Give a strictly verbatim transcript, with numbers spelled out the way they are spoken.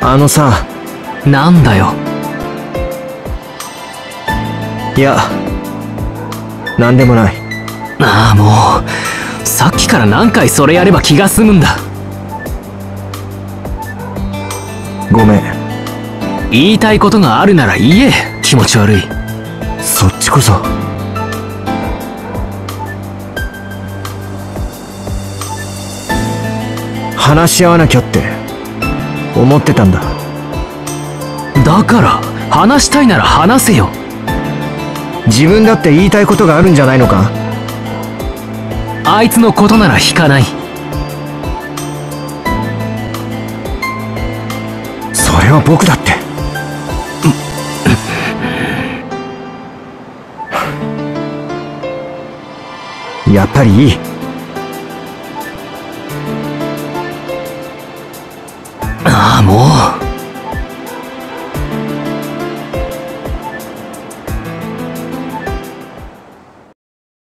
あのさ。 なんだよ。 いや、なんでもない。 ああ、もうさっきから何回それやれば気が済むんだ。 ごめん。 言いたいことがあるなら言え。気持ち悪い。 そっちこそ。話し合わなきゃって思ってたんだ。 だから話したいなら話せよ。 自分だって言いたいことがあるんじゃないのか。 あいつのことなら引かない。 それは僕だって。やっぱりいい。 ああ、もう